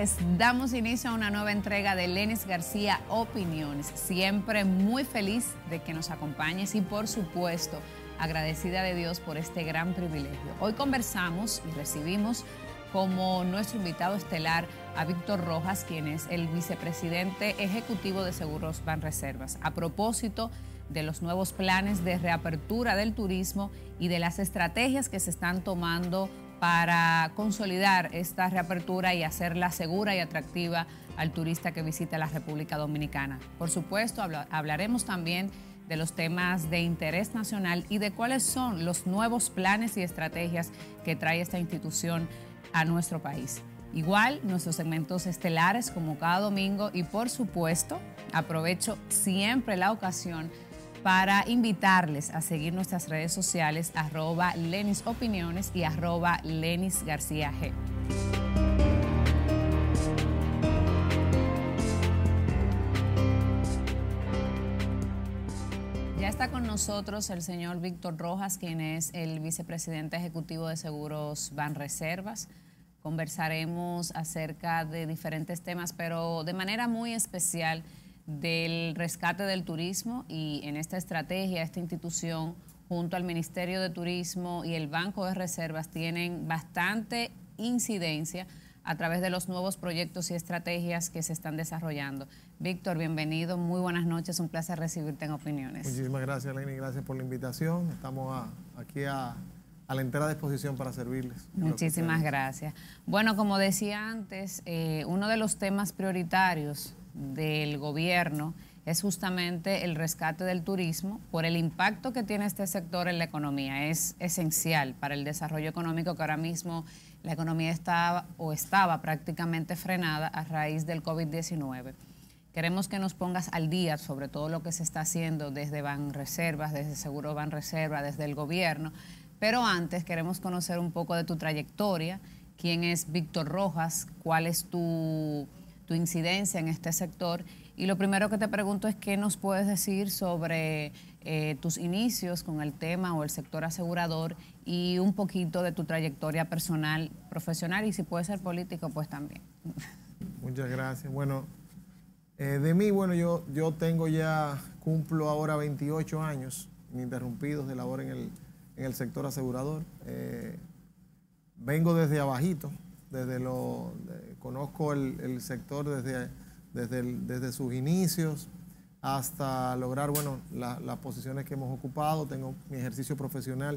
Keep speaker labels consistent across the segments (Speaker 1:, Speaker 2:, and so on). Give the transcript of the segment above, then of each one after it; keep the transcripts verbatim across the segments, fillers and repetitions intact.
Speaker 1: noches. Damos inicio a una nueva entrega de Lenis García Opiniones. Siempre muy feliz de que nos acompañes y, por supuesto, agradecida de Dios por este gran privilegio. Hoy conversamos y recibimos como nuestro invitado estelar a Víctor Rojas, quien es el vicepresidente ejecutivo de Seguros Banreservas, a propósito de los nuevos planes de reapertura del turismo y de las estrategias que se están tomando para consolidar esta reapertura y hacerla segura y atractiva al turista que visita la República Dominicana. Por supuesto, habla, hablaremos también de los temas de interés nacional y de cuáles son los nuevos planes y estrategias que trae esta institución a nuestro país. Igual, nuestros segmentos estelares como cada domingo y, por supuesto, aprovecho siempre la ocasión para invitarles a seguir nuestras redes sociales, arroba Lenis Opiniones y arroba Lenis García G. Ya está con nosotros el señor Víctor Rojas, quien es el vicepresidente ejecutivo de Seguros Banreservas. Conversaremos acerca de diferentes temas, pero de manera muy especial del rescate del turismo, y en esta estrategia, esta institución junto al Ministerio de Turismo y el Banco de Reservas tienen bastante incidencia a través de los nuevos proyectos y estrategias que se están desarrollando. Víctor, bienvenido, muy buenas noches, un placer recibirte en Opiniones.
Speaker 2: Muchísimas gracias, Lenny, gracias por la invitación. Estamos a, aquí a, a la entera disposición para servirles.
Speaker 1: Muchísimas gracias. Bueno, como decía antes, eh, uno de los temas prioritarios del gobierno es justamente el rescate del turismo por el impacto que tiene este sector en la economía. Es esencial para el desarrollo económico, que ahora mismo la economía estaba o estaba prácticamente frenada a raíz del COVID diecinueve. Queremos que nos pongas al día sobre todo lo que se está haciendo desde Banreservas, desde Seguro Banreservas, desde el gobierno, pero antes queremos conocer un poco de tu trayectoria. ¿Quién es Víctor Rojas? ¿Cuál es tu tu incidencia en este sector? Y lo primero que te pregunto es qué nos puedes decir sobre eh, tus inicios con el tema o el sector asegurador y un poquito de tu trayectoria personal, profesional, y si puede ser político, pues también.
Speaker 2: Muchas gracias. Bueno, eh, de mí, bueno, yo, yo tengo ya, cumplo ahora veintiocho años ininterrumpidos de labor en el, en el sector asegurador. Eh, vengo desde abajito. Desde lo, de, conozco el, el sector desde, desde, el, desde sus inicios hasta lograr, bueno, la, las posiciones que hemos ocupado. Tengo mi ejercicio profesional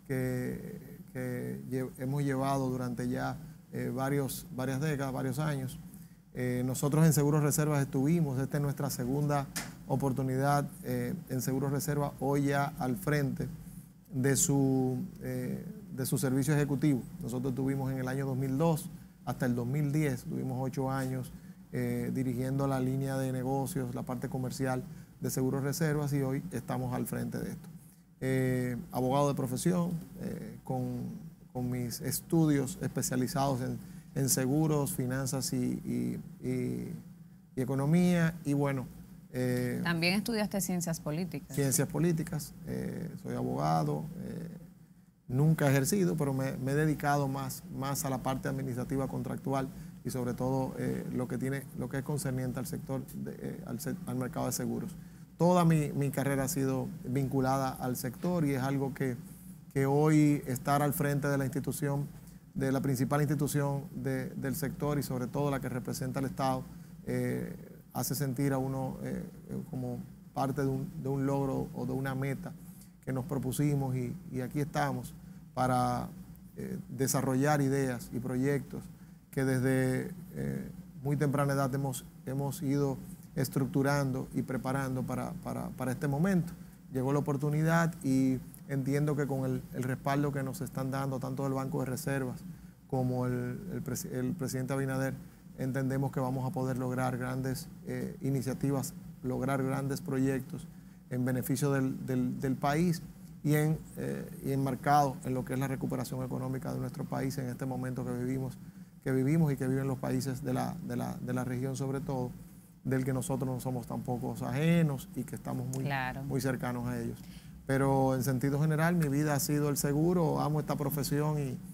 Speaker 2: que, que lle, hemos llevado durante ya eh, varios, varias décadas, varios años. Eh, nosotros en Seguros Reservas estuvimos, esta es nuestra segunda oportunidad eh, en Seguros Reservas, hoy ya al frente de su... Eh, de su servicio ejecutivo. Nosotros tuvimos en el año dos mil dos hasta el dos mil diez, tuvimos ocho años eh, dirigiendo la línea de negocios, la parte comercial de Seguros Reservas, y hoy estamos al frente de esto. Eh, abogado de profesión, eh, con, con mis estudios especializados en, en seguros, finanzas y, y, y, y economía, y bueno.
Speaker 1: Eh, También estudiaste ciencias políticas.
Speaker 2: Ciencias políticas, eh, soy abogado. Eh, Nunca he ejercido, pero me, me he dedicado más, más a la parte administrativa contractual y sobre todo eh, lo, que tiene, lo que es concerniente al sector, de, eh, al, al mercado de seguros. Toda mi, mi carrera ha sido vinculada al sector, y es algo que, que hoy estar al frente de la institución, de la principal institución de, del sector y sobre todo la que representa al Estado, eh, hace sentir a uno eh, como parte de un, de un logro o de una meta que nos propusimos, y, y aquí estamos para eh, desarrollar ideas y proyectos que desde eh, muy temprana edad hemos, hemos ido estructurando y preparando para, para, para este momento. Llegó la oportunidad y entiendo que con el, el respaldo que nos están dando tanto el Banco de Reservas como el, el, pres, el presidente Abinader, entendemos que vamos a poder lograr grandes eh, iniciativas, lograr grandes proyectos en beneficio del, del, del país y, en, eh, y enmarcado en lo que es la recuperación económica de nuestro país en este momento que vivimos, que vivimos y que viven los países de la, de la, de la región, sobre todo, del que nosotros no somos tampoco ajenos y que estamos muy, claro. muy cercanos a ellos. Pero en sentido general, mi vida ha sido el seguro, amo esta profesión y,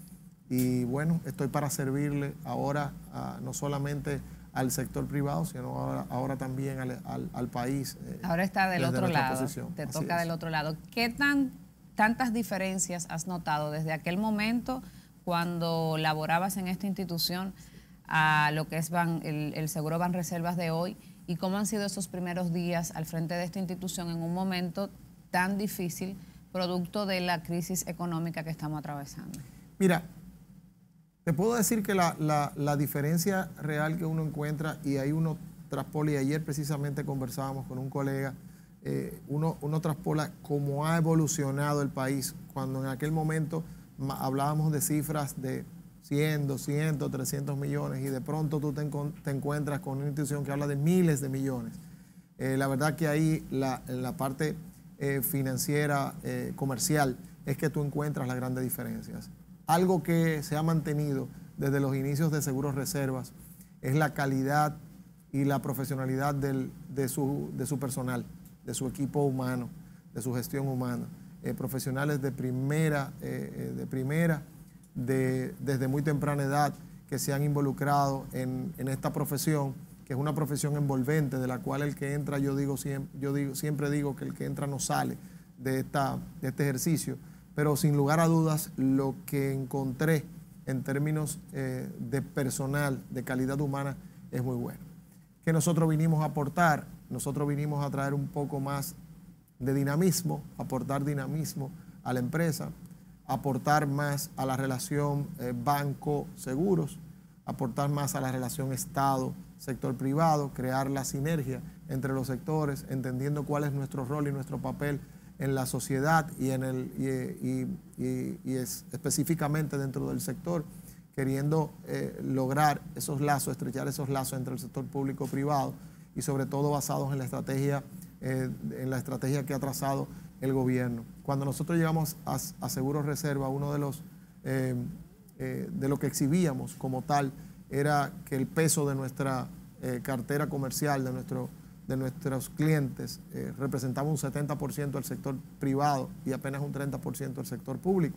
Speaker 2: y bueno, estoy para servirle ahora a, no solamente al sector privado, sino ahora, ahora también al, al, al país.
Speaker 1: Eh, ahora está del otro lado, posición. te Así toca es. del otro lado. ¿Qué tan, tantas diferencias has notado desde aquel momento cuando laborabas en esta institución a lo que es Ban, el, el Seguro Banreservas de hoy, y cómo han sido esos primeros días al frente de esta institución en un momento tan difícil producto de la crisis económica que estamos atravesando?
Speaker 2: Mira, te puedo decir que la, la, la diferencia real que uno encuentra, y ahí uno traspola, y ayer precisamente conversábamos con un colega, eh, uno, uno traspola cómo ha evolucionado el país, cuando en aquel momento hablábamos de cifras de cien, doscientos, trescientos millones, y de pronto tú te, te encuentras con una institución que habla de miles de millones. Eh, la verdad que ahí la, la parte eh, financiera, eh, comercial, es que tú encuentras las grandes diferencias. Algo que se ha mantenido desde los inicios de Seguros Reservas es la calidad y la profesionalidad del, de, su, de su personal, de su equipo humano, de su gestión humana. Eh, profesionales de primera, eh, de primera, de, desde muy temprana edad, que se han involucrado en, en esta profesión, que es una profesión envolvente, de la cual el que entra, yo, digo, siempre, yo digo, siempre digo que el que entra no sale de, esta, de este ejercicio, pero sin lugar a dudas lo que encontré en términos eh, de personal, de calidad humana, es muy bueno. ¿Qué nosotros vinimos a aportar? Nosotros vinimos a traer un poco más de dinamismo, aportar dinamismo a la empresa, aportar más a la relación eh, banco-seguros, aportar más a la relación Estado-sector privado, crear la sinergia entre los sectores, entendiendo cuál es nuestro rol y nuestro papel en la sociedad y, en el, y, y, y, y es específicamente dentro del sector, queriendo eh, lograr esos lazos, estrechar esos lazos entre el sector público y privado, y sobre todo basados en la estrategia, eh, en la estrategia que ha trazado el gobierno. Cuando nosotros llegamos a, a Seguros Reserva, uno de los eh, eh, de lo que exhibíamos como tal era que el peso de nuestra eh, cartera comercial, de, nuestro, de nuestros clientes, eh, representaba un setenta por ciento del sector privado y apenas un treinta por ciento del sector público.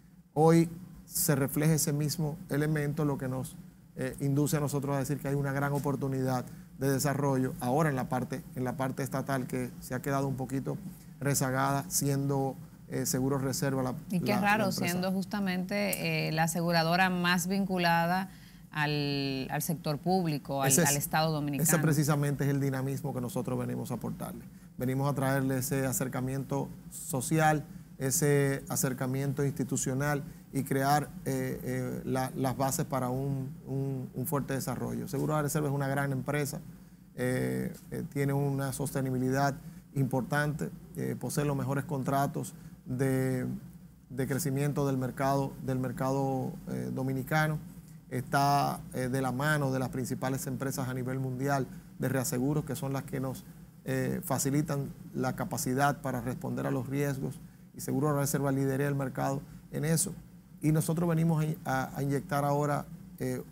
Speaker 2: Hoy se refleja ese mismo elemento, lo que nos eh, induce a nosotros a decir que hay una gran oportunidad de desarrollo ahora en la parte, en la parte estatal, que se ha quedado un poquito rezagada, siendo eh, Seguros Reserva la
Speaker 1: Y qué
Speaker 2: la,
Speaker 1: raro,
Speaker 2: la
Speaker 1: siendo justamente eh, la aseguradora más vinculada al, al sector público, al, es, al Estado dominicano.
Speaker 2: Ese precisamente es el dinamismo que nosotros venimos a aportarle. Venimos a traerle ese acercamiento social, ese acercamiento institucional y crear eh, eh, la, las bases para un, un, un fuerte desarrollo. Seguros Reserva es una gran empresa, eh, eh, tiene una sostenibilidad importante, eh, posee los mejores contratos de, de crecimiento del mercado, del mercado eh, dominicano, está eh, de la mano de las principales empresas a nivel mundial de reaseguros, que son las que nos eh, facilitan la capacidad para responder a los riesgos, y Seguros Reserva lidera el mercado en eso. Y nosotros venimos a, a inyectar ahora eh,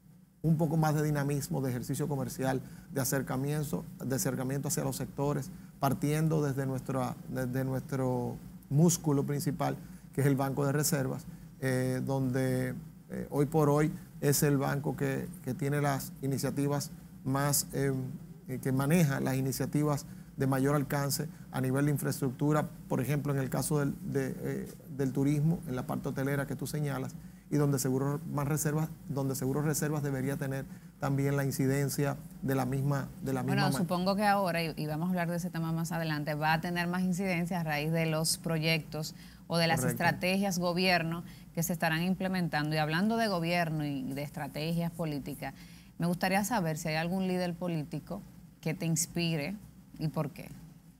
Speaker 2: un poco más de dinamismo, de ejercicio comercial, de acercamiento, de acercamiento hacia los sectores, partiendo desde, nuestra, desde nuestro músculo principal, que es el Banco de Reservas, eh, donde eh, hoy por hoy es el banco que, que tiene las iniciativas más, eh, que maneja las iniciativas de mayor alcance a nivel de infraestructura, por ejemplo, en el caso del, de, eh, del turismo, en la parte hotelera que tú señalas, y donde Seguros más reservas, donde Seguros Reservas debería tener también la incidencia de la misma de la misma
Speaker 1: Bueno,
Speaker 2: manera.
Speaker 1: Supongo que ahora, y vamos a hablar de ese tema más adelante, va a tener más incidencia a raíz de los proyectos o de las
Speaker 2: Correcto.
Speaker 1: estrategias gobierno que se estarán implementando. Y hablando de gobierno y de estrategias políticas, me gustaría saber si hay algún líder político que te inspire y por qué.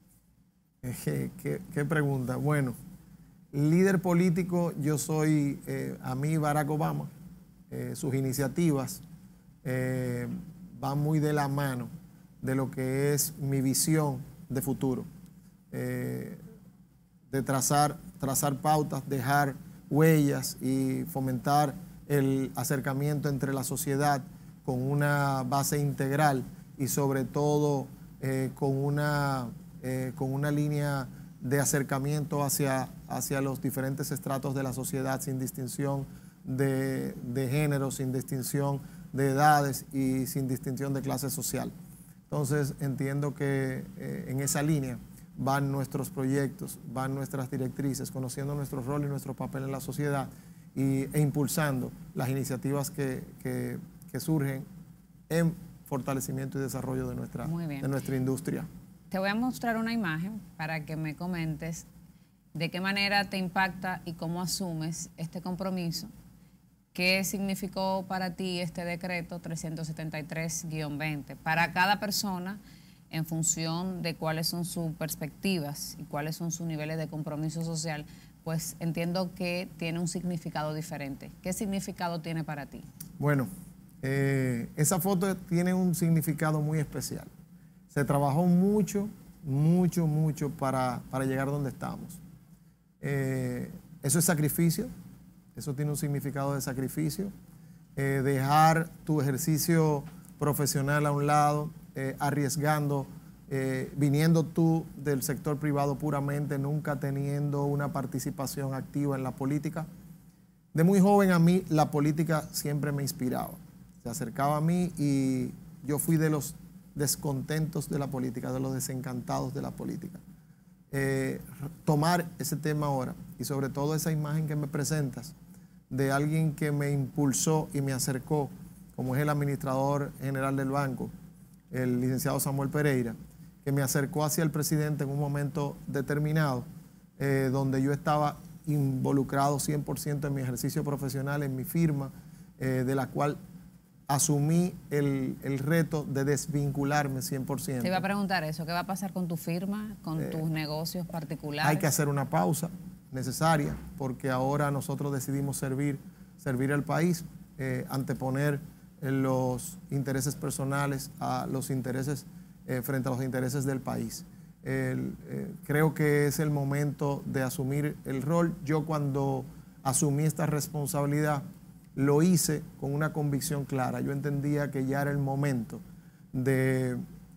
Speaker 2: ¿Qué, qué, qué pregunta? Bueno, líder político, yo soy, eh, a mí Barack Obama, eh, sus iniciativas eh, van muy de la mano de lo que es mi visión de futuro, eh, de trazar, trazar pautas, dejar huellas y fomentar el acercamiento entre la sociedad con una base integral y sobre todo eh, con, una, eh, con una línea de acercamiento hacia, hacia los diferentes estratos de la sociedad sin distinción de, de género, sin distinción de edades y sin distinción de clase social. Entonces entiendo que eh, en esa línea van nuestros proyectos, van nuestras directrices, conociendo nuestro rol y nuestro papel en la sociedad y, e impulsando las iniciativas que, que, que surgen en fortalecimiento y desarrollo de nuestra, de nuestra industria.
Speaker 1: Te voy a mostrar una imagen para que me comentes de qué manera te impacta y cómo asumes este compromiso. ¿Qué significó para ti este decreto trescientos setenta y tres guión veinte? Para cada persona, en función de cuáles son sus perspectivas y cuáles son sus niveles de compromiso social, pues entiendo que tiene un significado diferente. ¿Qué significado tiene para ti?
Speaker 2: Bueno, eh, esa foto tiene un significado muy especial. Se trabajó mucho, mucho, mucho para, para llegar donde estamos. Eh, eso es sacrificio, eso tiene un significado de sacrificio. Eh, dejar tu ejercicio profesional a un lado, eh, arriesgando, eh, viniendo tú del sector privado puramente, nunca teniendo una participación activa en la política. De muy joven a mí la política siempre me inspiraba. Se acercaba a mí y yo fui de los descontentos de la política, de los desencantados de la política. Eh, tomar ese tema ahora y sobre todo esa imagen que me presentas de alguien que me impulsó y me acercó, como es el administrador general del banco, el licenciado Samuel Pereira, que me acercó hacia el presidente en un momento determinado, eh, donde yo estaba involucrado cien por ciento en mi ejercicio profesional, en mi firma, eh, de la cual asumí el, el reto de desvincularme cien por ciento.
Speaker 1: Te iba a preguntar eso, ¿qué va a pasar con tu firma, con eh, tus negocios particulares?
Speaker 2: Hay que hacer una pausa necesaria porque ahora nosotros decidimos servir, servir al país, eh, anteponer eh, los intereses personales a los intereses, eh, frente a los intereses del país. El, eh, creo que es el momento de asumir el rol. Yo cuando asumí esta responsabilidad lo hice con una convicción clara. Yo entendía que ya era el momento de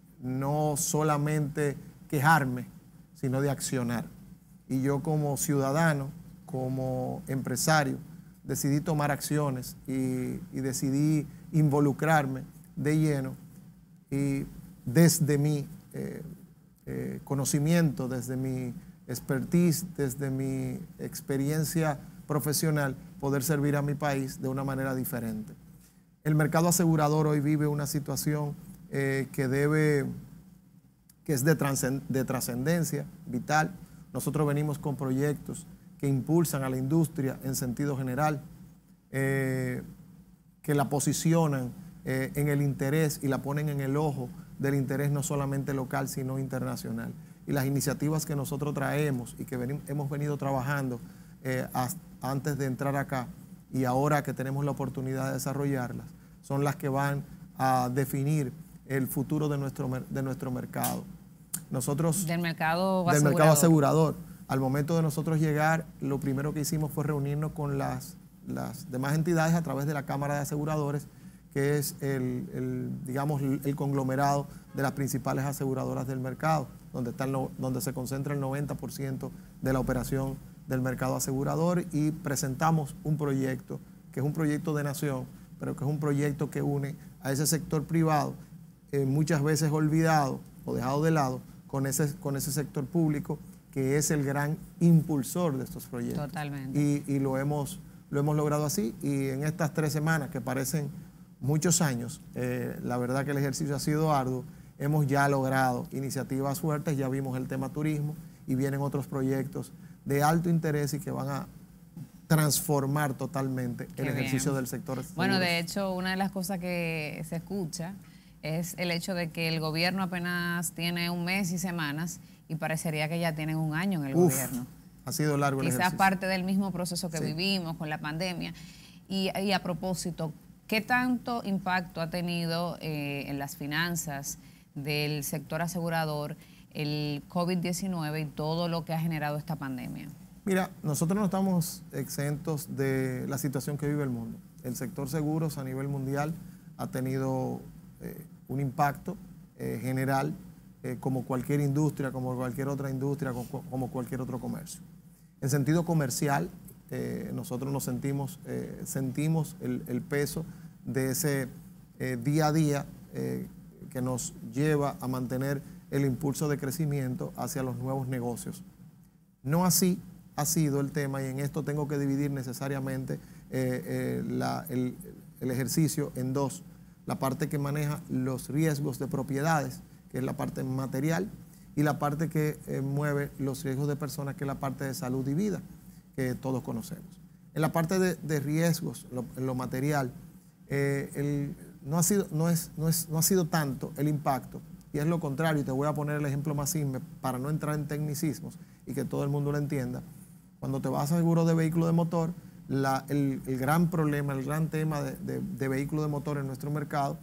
Speaker 2: no solamente quejarme, sino de accionar. Y yo como ciudadano, como empresario, decidí tomar acciones y, y decidí involucrarme de lleno y desde mi eh, eh, conocimiento, desde mi expertise, desde mi experiencia profesional, poder servir a mi país de una manera diferente. El mercado asegurador hoy vive una situación eh, que debe, que es de trascendencia vital. Nosotros venimos con proyectos que impulsan a la industria en sentido general, eh, que la posicionan eh, en el interés y la ponen en el ojo del interés no solamente local, sino internacional. Y las iniciativas que nosotros traemos y que venimos, hemos venido trabajando eh, hasta antes de entrar acá y ahora que tenemos la oportunidad de desarrollarlas, son las que van a definir el futuro de nuestro, de nuestro mercado. Nosotros,
Speaker 1: del mercado
Speaker 2: del
Speaker 1: asegurador.
Speaker 2: mercado asegurador. Al momento de nosotros llegar, lo primero que hicimos fue reunirnos con las, las demás entidades a través de la Cámara de Aseguradores, que es el, el, digamos, el conglomerado de las principales aseguradoras del mercado, donde, está el, donde se concentra el noventa por ciento de la operación del mercado asegurador, y presentamos un proyecto que es un proyecto de nación, pero que es un proyecto que une a ese sector privado, eh, muchas veces olvidado o dejado de lado, con ese, con ese sector público, que es el gran impulsor de estos proyectos.
Speaker 1: Totalmente.
Speaker 2: Y, y lo, hemos, lo hemos logrado así, y en estas tres semanas, que parecen muchos años, eh, la verdad que el ejercicio ha sido arduo, hemos ya logrado iniciativas fuertes, ya vimos el tema turismo, y vienen otros proyectos de alto interés y que van a transformar totalmente Qué el ejercicio bien. del sector.
Speaker 1: Bueno, de hecho, una de las cosas que se escucha es el hecho de que el gobierno apenas tiene un mes y semanas y parecería que ya tienen un año en el Uf, gobierno.
Speaker 2: Ha sido largo el
Speaker 1: Quizás
Speaker 2: ejercicio.
Speaker 1: parte del mismo proceso que
Speaker 2: sí.
Speaker 1: vivimos con la pandemia. Y, y a propósito, ¿qué tanto impacto ha tenido eh, en las finanzas del sector asegurador el COVID diecinueve y todo lo que ha generado esta pandemia?
Speaker 2: Mira, nosotros no estamos exentos de la situación que vive el mundo. El sector seguros a nivel mundial ha tenido eh, un impacto eh, general, eh, como cualquier industria, como cualquier otra industria, como, como cualquier otro comercio. En sentido comercial, eh, nosotros nos sentimos, eh, sentimos el, el peso de ese eh, día a día eh, que nos lleva a mantener el impulso de crecimiento hacia los nuevos negocios. No así ha sido el tema, y en esto tengo que dividir necesariamente eh, eh, la, el, el ejercicio en dos. La parte que maneja los riesgos de propiedades, que es la parte material, y la parte que eh, mueve los riesgos de personas, que es la parte de salud y vida, que todos conocemos. En la parte de, de riesgos, lo, en lo material, eh, el, no, ha sido, no, es, no, es, no ha sido tanto el impacto, y es lo contrario, y te voy a poner el ejemplo más simple para no entrar en tecnicismos y que todo el mundo lo entienda. Cuando te vas a seguro de vehículo de motor, la, el, el gran problema, el gran tema de, de, de vehículo de motor en nuestro mercado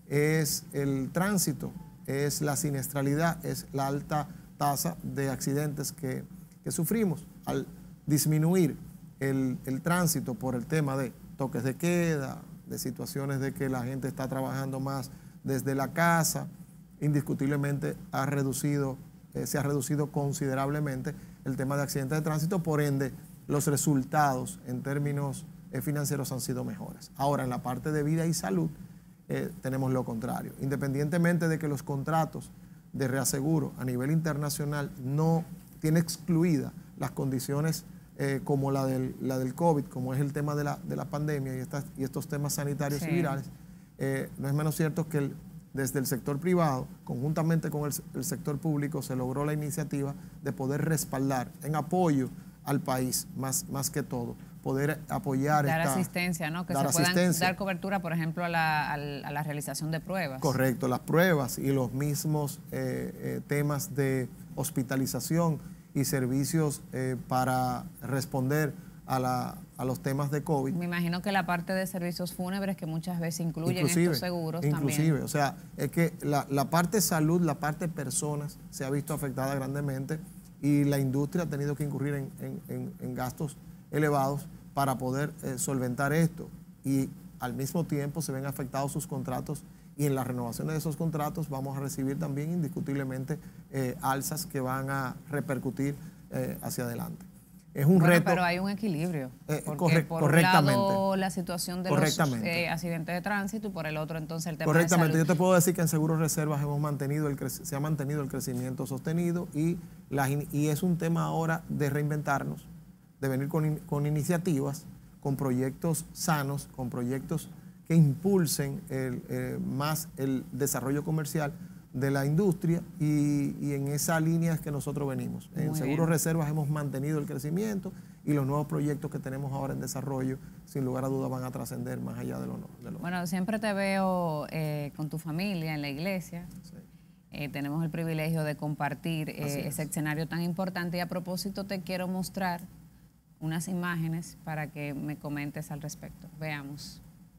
Speaker 2: es el tránsito, es la siniestralidad, es la alta tasa de accidentes que, que sufrimos. Al disminuir el, el tránsito por el tema de toques de queda, de situaciones de que la gente está trabajando más desde la casa, indiscutiblemente ha reducido, eh, se ha reducido considerablemente el tema de accidentes de tránsito, por ende los resultados en términos eh, financieros han sido mejores. Ahora, en la parte de vida y salud eh, tenemos lo contrario. Independientemente de que los contratos de reaseguro a nivel internacional no tienen excluidas las condiciones eh, como la del, la del COVID, como es el tema de la, de la pandemia y, estas, y estos temas sanitarios sí. y virales, eh, no es menos cierto que el, desde el sector privado, conjuntamente con el, el sector público, se logró la iniciativa de poder respaldar en apoyo al país, más, más que todo, poder apoyar
Speaker 1: dar
Speaker 2: esta,
Speaker 1: asistencia, ¿no? Que
Speaker 2: dar
Speaker 1: se puedan
Speaker 2: asistencia.
Speaker 1: dar cobertura, por ejemplo, a la, a la realización de pruebas.
Speaker 2: Correcto, las pruebas y los mismos eh, eh, temas de hospitalización y servicios eh, para responder a, la, a los temas de COVID.
Speaker 1: Me imagino que la parte de servicios fúnebres, que muchas veces incluyen
Speaker 2: inclusive,
Speaker 1: estos seguros
Speaker 2: inclusive,
Speaker 1: también.
Speaker 2: O sea, es que la, la parte salud, la parte personas se ha visto afectada grandemente, y la industria ha tenido que incurrir en, en, en, en gastos elevados para poder eh, solventar esto, y al mismo tiempo se ven afectados sus contratos, y en la renovación de esos contratos vamos a recibir también indiscutiblemente eh, alzas que van a repercutir eh, hacia adelante. Es un
Speaker 1: bueno,
Speaker 2: reto.
Speaker 1: Pero hay un equilibrio.
Speaker 2: Eh,
Speaker 1: porque
Speaker 2: corre,
Speaker 1: por
Speaker 2: correctamente.
Speaker 1: un lado la situación de los eh, accidentes de tránsito, y por el otro entonces el tema
Speaker 2: correctamente.
Speaker 1: de salud.
Speaker 2: Yo te puedo decir que en Seguros Reservas hemos mantenido el se ha mantenido el crecimiento sostenido, y, la, y es un tema ahora de reinventarnos, de venir con, con iniciativas, con proyectos sanos, con proyectos que impulsen el, eh, más el desarrollo comercial de la industria, y, y en esa línea es que nosotros venimos. En
Speaker 1: Muy
Speaker 2: Seguros
Speaker 1: bien.
Speaker 2: Reservas hemos mantenido el crecimiento, y los nuevos proyectos que tenemos ahora en desarrollo, sin lugar a dudas, van a trascender más allá de lo, de lo
Speaker 1: Bueno, siempre te veo eh, con tu familia en la iglesia.
Speaker 2: Sí.
Speaker 1: Eh, tenemos el privilegio de compartir eh, ese escenario tan importante, y a propósito te quiero mostrar unas imágenes para que me comentes al respecto. Veamos.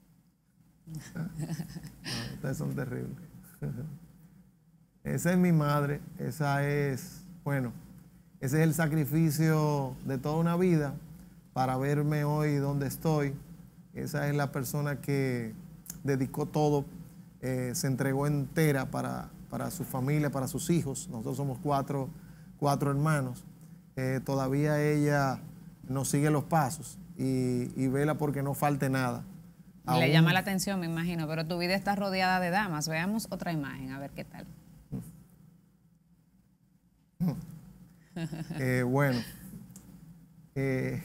Speaker 2: No, ustedes son terribles. Esa es mi madre, esa es, bueno, ese es el sacrificio de toda una vida para verme hoy donde estoy. Esa es la persona que dedicó todo, eh, se entregó entera para, para su familia, para sus hijos. Nosotros somos cuatro, cuatro hermanos. Eh, todavía ella nos sigue los pasos y, y vela porque no falte nada.
Speaker 1: Y le llama la atención, me imagino, pero tu vida está rodeada de damas. Veamos otra imagen, a ver qué tal.
Speaker 2: Eh, bueno, eh,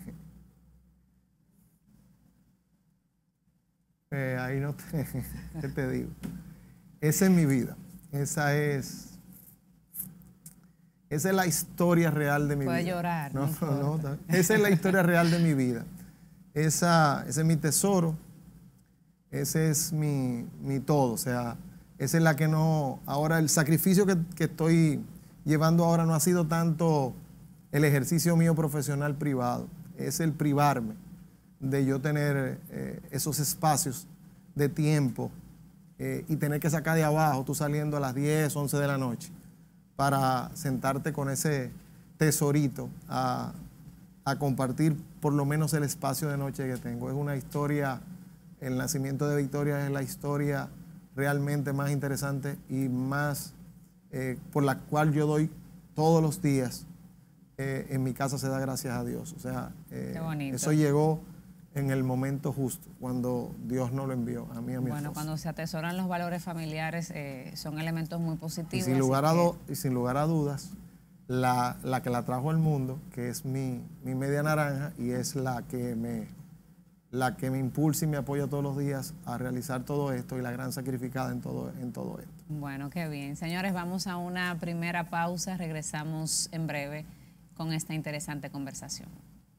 Speaker 2: eh, ahí no te, ¿qué te digo? Esa es mi vida, esa es, esa es la historia real de mi
Speaker 1: Puede
Speaker 2: vida.
Speaker 1: llorar.
Speaker 2: No,
Speaker 1: no,
Speaker 2: no, esa es la historia real de mi vida. Esa, ese es mi tesoro, ese es mi, mi todo, o sea, esa es la que no, ahora el sacrificio que, que estoy llevando ahora no ha sido tanto el ejercicio mío profesional privado, es el privarme de yo tener eh, esos espacios de tiempo eh, y tener que sacar de abajo, tú saliendo a las diez, once de la noche, para sentarte con ese tesorito a, a compartir por lo menos el espacio de noche que tengo. Es una historia, el nacimiento de Victoria es la historia realmente más interesante y más... Eh, por la cual yo doy todos los días eh, en mi casa se da gracias a Dios. O sea, eh,
Speaker 1: Qué bonito.
Speaker 2: Eso llegó en el momento justo, cuando Dios nos lo envió a mí y a mi
Speaker 1: Bueno,
Speaker 2: esposa.
Speaker 1: cuando se atesoran los valores familiares, eh, son elementos muy
Speaker 2: Y
Speaker 1: positivos.
Speaker 2: sin lugar a,
Speaker 1: que...
Speaker 2: do, y sin lugar a dudas, la, la que la trajo al mundo, que es mi, mi media naranja, y es la que, me, la que me impulsa y me apoya todos los días a realizar todo esto, y la gran sacrificada en todo, en todo esto.
Speaker 1: Bueno, qué bien. Señores, vamos a una primera pausa. Regresamos en breve con esta interesante conversación.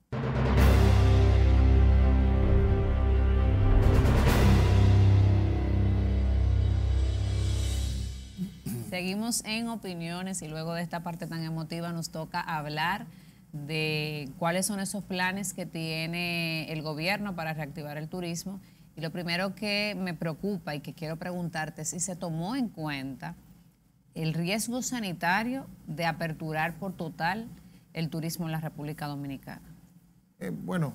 Speaker 1: Seguimos en opiniones y luego de esta parte tan emotiva nos toca hablar de cuáles son esos planes que tiene el gobierno para reactivar el turismo. Y lo primero que me preocupa y que quiero preguntarte es si se tomó en cuenta el riesgo sanitario de aperturar por total el turismo en la República Dominicana.
Speaker 2: Eh, bueno,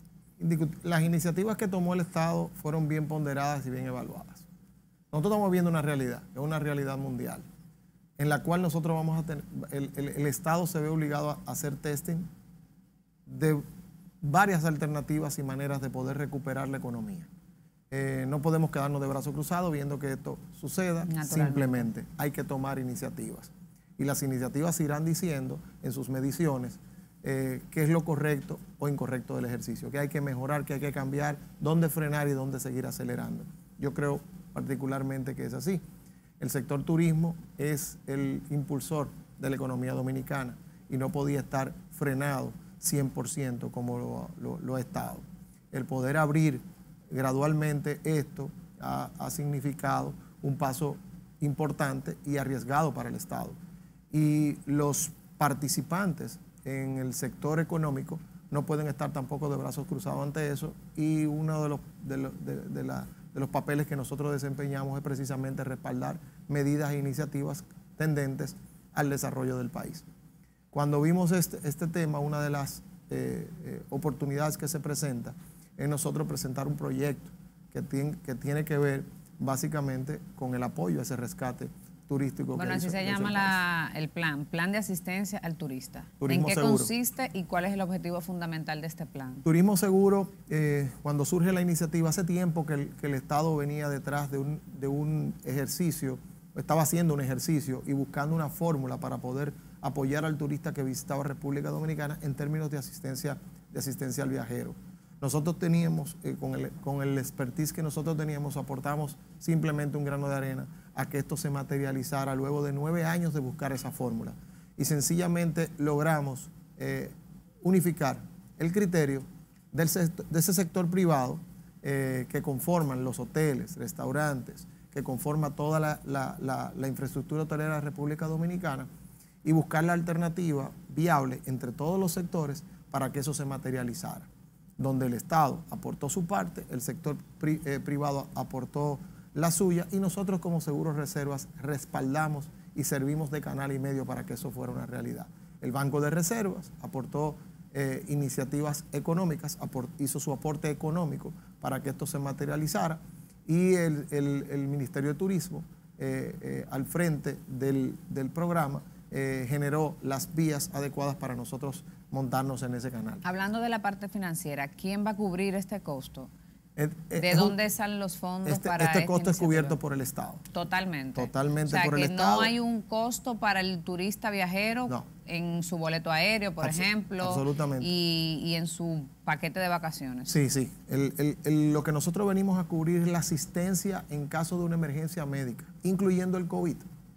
Speaker 2: las iniciativas que tomó el Estado fueron bien ponderadas y bien evaluadas. Nosotros estamos viendo una realidad, es una realidad mundial, en la cual nosotros vamos a tener, el, el, el Estado se ve obligado a hacer testing de varias alternativas y maneras de poder recuperar la economía. Eh, no podemos quedarnos de brazos cruzados viendo que esto suceda, simplemente hay que tomar iniciativas. Y las iniciativas irán diciendo en sus mediciones eh, qué es lo correcto o incorrecto del ejercicio, qué hay que mejorar, qué hay que cambiar, dónde frenar y dónde seguir acelerando. Yo creo particularmente que es así. El sector turismo es el impulsor de la economía dominicana y no podía estar frenado cien por ciento como lo, lo, lo ha estado. El poder abrir gradualmente esto ha, ha significado un paso importante y arriesgado para el Estado. Y los participantes en el sector económico no pueden estar tampoco de brazos cruzados ante eso, y uno de los, de, los, de, de, la, de los papeles que nosotros desempeñamos es precisamente respaldar medidas e iniciativas tendentes al desarrollo del país. Cuando vimos este, este tema, una de las eh, eh, oportunidades que se presenta es nosotros presentar un proyecto que tiene que, tiene que ver básicamente con el apoyo a ese rescate turístico.
Speaker 1: Bueno,
Speaker 2: que
Speaker 1: así
Speaker 2: hizo,
Speaker 1: se llama la, el plan, Plan de Asistencia al Turista.
Speaker 2: Turismo
Speaker 1: ¿En qué
Speaker 2: seguro.
Speaker 1: consiste y cuál es el objetivo fundamental de este plan?
Speaker 2: Turismo seguro, eh, cuando surge la iniciativa, hace tiempo que el, que el Estado venía detrás de un, de un ejercicio, estaba haciendo un ejercicio y buscando una fórmula para poder apoyar al turista que visitaba República Dominicana en términos de asistencia, de asistencia al viajero. Nosotros teníamos, eh, con, el, con el expertise que nosotros teníamos, aportamos simplemente un grano de arena a que esto se materializara luego de nueve años de buscar esa fórmula. Y sencillamente logramos eh, unificar el criterio del sector, de ese sector privado eh, que conforman los hoteles, restaurantes, que conforma toda la, la, la, la infraestructura hotelera de la República Dominicana, y buscar la alternativa viable entre todos los sectores para que eso se materializara, donde el Estado aportó su parte, el sector pri, eh, privado aportó la suya, y nosotros como Seguros Reservas respaldamos y servimos de canal y medio para que eso fuera una realidad. El Banco de Reservas aportó eh, iniciativas económicas, aport, hizo su aporte económico para que esto se materializara, y el, el, el Ministerio de Turismo, eh, eh, al frente del, del programa, eh, generó las vías adecuadas para nosotros montarnos en ese canal.
Speaker 1: Hablando de la parte financiera, ¿quién va a cubrir este costo?
Speaker 2: Es, es,
Speaker 1: ¿De
Speaker 2: es
Speaker 1: dónde
Speaker 2: un,
Speaker 1: salen los fondos
Speaker 2: este,
Speaker 1: para
Speaker 2: este
Speaker 1: esta
Speaker 2: costo es
Speaker 1: iniciativa?
Speaker 2: cubierto por el Estado.
Speaker 1: Totalmente.
Speaker 2: Totalmente
Speaker 1: o sea,
Speaker 2: por el
Speaker 1: que
Speaker 2: Estado.
Speaker 1: No hay un costo para el turista viajero
Speaker 2: no.
Speaker 1: en su boleto aéreo, por
Speaker 2: Abs
Speaker 1: ejemplo.
Speaker 2: Absolutamente.
Speaker 1: Y, y en su paquete de vacaciones.
Speaker 2: Sí, sí. El, el, el, lo que nosotros venimos a cubrir es la asistencia en caso de una emergencia médica, incluyendo el COVID.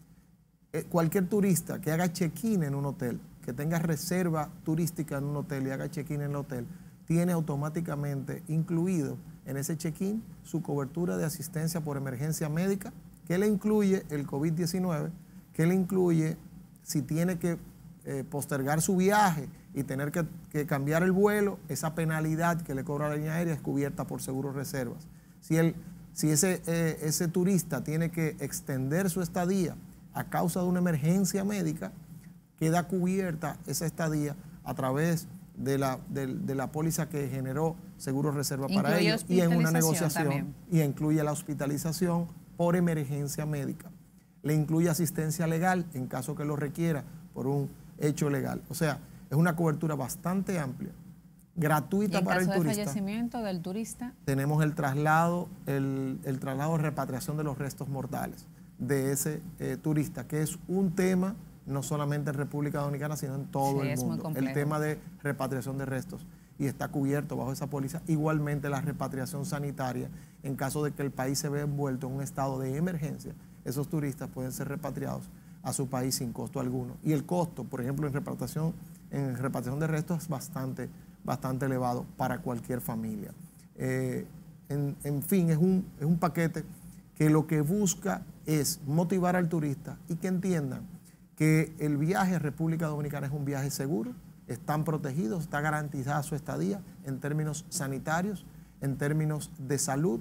Speaker 2: Eh, cualquier turista que haga check-in en un hotel, que tenga reserva turística en un hotel y haga check-in en el hotel, tiene automáticamente incluido en ese check-in su cobertura de asistencia por emergencia médica, que le incluye el COVID diecinueve, que le incluye si tiene que eh, postergar su viaje y tener que, que cambiar el vuelo, esa penalidad que le cobra la línea aérea es cubierta por Seguros Reservas. Si, el, si ese, eh, ese turista tiene que extender su estadía a causa de una emergencia médica, queda cubierta esa estadía a través de la, de, de la póliza que generó Seguros Reserva para ellos, y en una negociación también. Y incluye la hospitalización por emergencia médica. Le incluye asistencia legal en caso que lo requiera por un hecho legal. O sea, Es una cobertura bastante amplia, gratuita para el turista.
Speaker 1: ¿Y en caso de fallecimiento del turista?
Speaker 2: Tenemos el traslado, el, el traslado de repatriación de los restos mortales de ese eh, turista, que es un tema no solamente en República Dominicana, sino en todo
Speaker 1: sí,
Speaker 2: el
Speaker 1: es
Speaker 2: mundo.
Speaker 1: Muy complejo.
Speaker 2: El tema de repatriación de restos, y está cubierto bajo esa póliza. Igualmente la repatriación sanitaria, en caso de que el país se vea envuelto en un estado de emergencia, esos turistas pueden ser repatriados a su país sin costo alguno. Y el costo, por ejemplo, en repatriación, en repatriación de restos es bastante, bastante elevado para cualquier familia. Eh, en, en fin, es un, es un paquete que lo que busca es motivar al turista y que entiendan que el viaje a República Dominicana es un viaje seguro, están protegidos, está garantizada su estadía en términos sanitarios, en términos de salud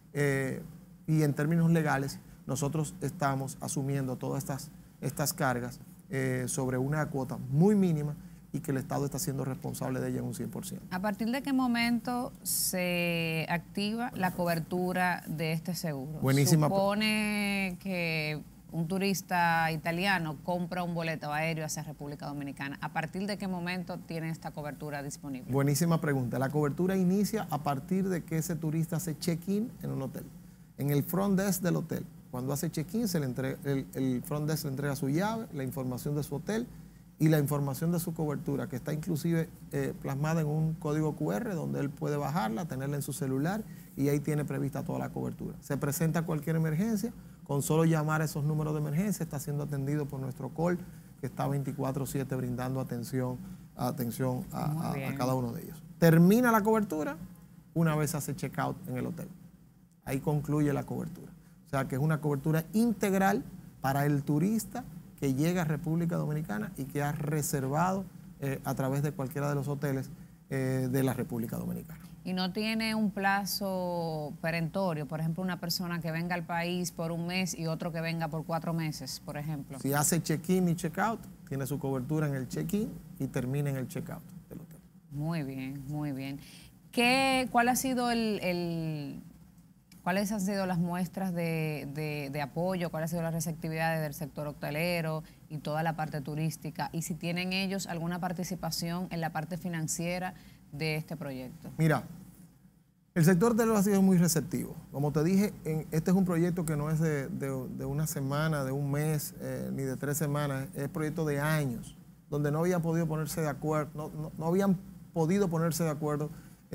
Speaker 2: eh, y en términos legales. Nosotros estamos asumiendo todas estas, estas cargas eh, sobre una cuota muy mínima y que el Estado está siendo responsable de ella en un cien por ciento.
Speaker 1: ¿A partir de qué momento se activa la cobertura de este seguro?
Speaker 2: Buenísima.
Speaker 1: Supone que un turista italiano compra un boleto aéreo hacia República Dominicana. ¿A partir de qué momento tiene esta cobertura disponible?
Speaker 2: Buenísima pregunta. La cobertura inicia a partir de que ese turista hace check-in en un hotel. En el front desk del hotel. Cuando hace check-in, se le entrega, el, el front desk le entrega su llave, la información de su hotel y la información de su cobertura, que está inclusive eh, plasmada en un código cu erre donde él puede bajarla, tenerla en su celular y ahí tiene prevista toda la cobertura. Se presenta cualquier emergencia, con solo llamar a esos números de emergencia está siendo atendido por nuestro call, que está veinticuatro siete brindando atención, atención a, a, a cada uno de ellos. Termina la cobertura una vez hace check-out en el hotel. Ahí concluye la cobertura. O sea que es una cobertura integral para el turista que llega a República Dominicana y que ha reservado eh, a través de cualquiera de los hoteles eh, de la República Dominicana.
Speaker 1: ¿Y no tiene un plazo perentorio? Por ejemplo, una persona que venga al país por un mes y otro que venga por cuatro meses, por ejemplo.
Speaker 2: Si hace check-in y check-out, tiene su cobertura en el check-in y termina en el check-out del hotel.
Speaker 1: Muy bien, muy bien. ¿Qué, cuál ha sido el, el, ¿Cuáles han sido las muestras de, de, de apoyo? ¿Cuál ha sido la receptividad del sector hotelero y toda la parte turística? Y si tienen ellos alguna participación en la parte financiera de este proyecto.
Speaker 2: Mira, el sector hotelero ha sido muy receptivo. Como te dije, en, este es un proyecto que no es de, de, de una semana, de un mes, eh, ni de tres semanas. Es un proyecto de años, donde no habían podido ponerse de acuerdo, no, no, no habían podido ponerse de acuerdo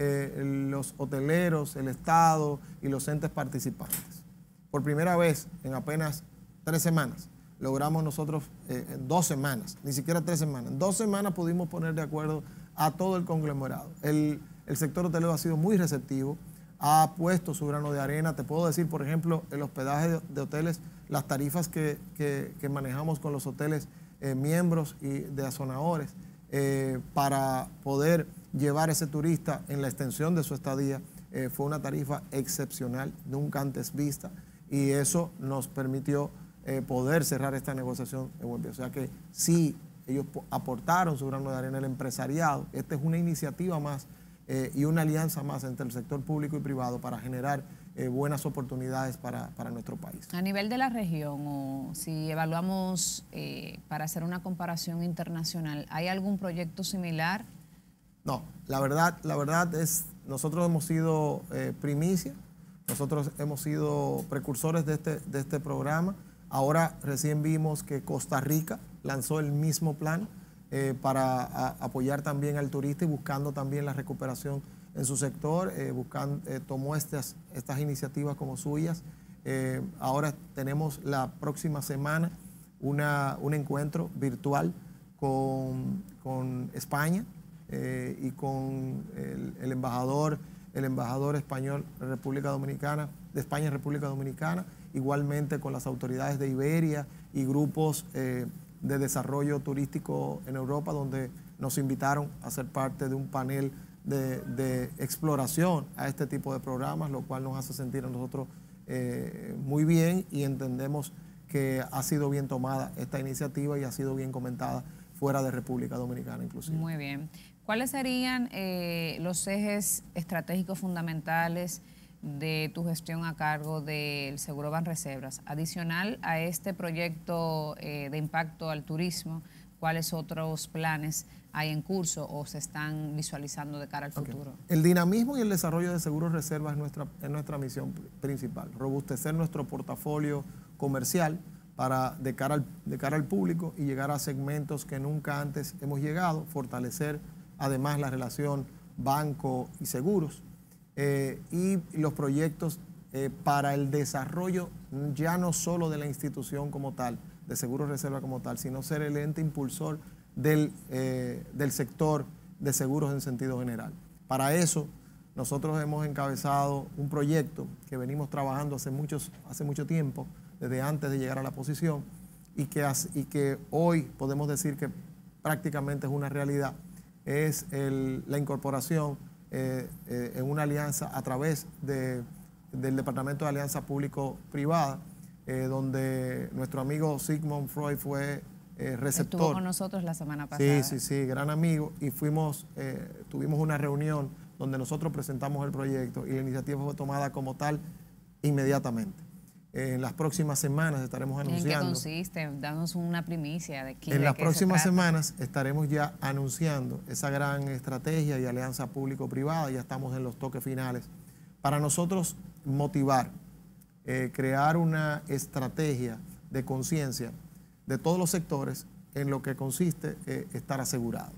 Speaker 2: eh, los hoteleros, el Estado y los entes participantes. Por primera vez, en apenas tres semanas, logramos nosotros, eh, en dos semanas, ni siquiera tres semanas, en dos semanas pudimos poner de acuerdo a todo el conglomerado. El, el sector hotelero ha sido muy receptivo, ha puesto su grano de arena. Te puedo decir, por ejemplo, el hospedaje de, de hoteles, las tarifas que, que, que manejamos con los hoteles eh, miembros y de azonadores eh, para poder llevar a ese turista en la extensión de su estadía, eh, fue una tarifa excepcional, nunca antes vista, y eso nos permitió eh, poder cerrar esta negociación en buen pie. O sea que sí, ellos aportaron su grano de arena al empresariado. Esta es una iniciativa más eh, y una alianza más entre el sector público y privado para generar eh, buenas oportunidades para, para nuestro país.
Speaker 1: A nivel de la región, o si evaluamos eh, para hacer una comparación internacional, ¿hay algún proyecto similar?
Speaker 2: No, la verdad, la verdad es, nosotros hemos sido eh, primicia, nosotros hemos sido precursores de este, de este programa. Ahora recién vimos que Costa Rica lanzó el mismo plan eh, para a, apoyar también al turista y buscando también la recuperación en su sector, eh, buscando, eh, tomó estas, estas iniciativas como suyas. Eh, ahora tenemos la próxima semana una, un encuentro virtual con, con España eh, y con el, el embajador, el embajador español de República Dominicana, de España en República Dominicana, igualmente con las autoridades de Iberia y grupos eh, de desarrollo turístico en Europa, donde nos invitaron a ser parte de un panel de, de exploración a este tipo de programas, lo cual nos hace sentir a nosotros eh, muy bien, y entendemos que ha sido bien tomada esta iniciativa y ha sido bien comentada fuera de República Dominicana inclusive.
Speaker 1: Muy bien. ¿Cuáles serían eh, los ejes estratégicos fundamentales de tu gestión a cargo del Seguro Banreservas? Adicional a este proyecto eh, de impacto al turismo, cuáles otros planes hay en curso o se están visualizando de cara al
Speaker 2: Okay.
Speaker 1: futuro.
Speaker 2: El dinamismo y el desarrollo de seguros reservas es nuestra, es nuestra misión principal, robustecer nuestro portafolio comercial para, de, cara al, de cara al público y llegar a segmentos que nunca antes hemos llegado, fortalecer además la relación banco y seguros eh, y los proyectos eh, para el desarrollo ya no solo de la institución como tal, de seguros reserva como tal, sino ser el ente impulsor del, eh, del sector de seguros en sentido general. Para eso nosotros hemos encabezado un proyecto que venimos trabajando hace, muchos, hace mucho tiempo, desde antes de llegar a la posición, y que, y que hoy podemos decir que prácticamente es una realidad, es el, la incorporación eh, eh, en una alianza a través de, del Departamento de Alianza Público-Privada, eh, donde nuestro amigo Sigmund Freud fue eh, receptor.
Speaker 1: Estuvo con nosotros la semana pasada.
Speaker 2: Sí, sí, sí, gran amigo, y fuimos, eh, tuvimos una reunión donde nosotros presentamos el proyecto y la iniciativa fue tomada como tal inmediatamente. En las próximas semanas estaremos anunciando.
Speaker 1: ¿En qué consiste? Danos una primicia de qué.
Speaker 2: En
Speaker 1: de
Speaker 2: las
Speaker 1: qué
Speaker 2: próximas
Speaker 1: se trata.
Speaker 2: semanas estaremos ya anunciando esa gran estrategia y alianza público-privada. Ya estamos en los toques finales. Para nosotros motivar, eh, crear una estrategia de conciencia de todos los sectores en lo que consiste eh, estar asegurado.